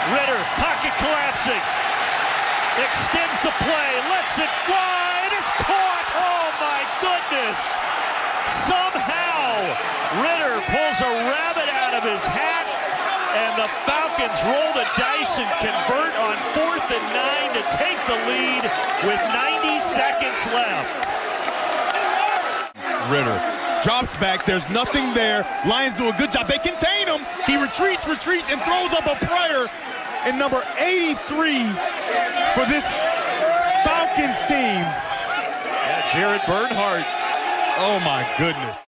Ritter, pocket collapsing. Extends the play, lets it fly, and it's caught! Oh my goodness! Somehow, Ritter pulls a rabbit out of his hat, and the Falcons roll the dice and convert on 4th and 9 to take the lead with 90 seconds left. Ritter drops back. There's nothing there. Lions do a good job. They contain him. He retreats, and throws up a prayer. And number 83 for this Falcons team. Yeah, Jared Bernhardt. Oh, my goodness.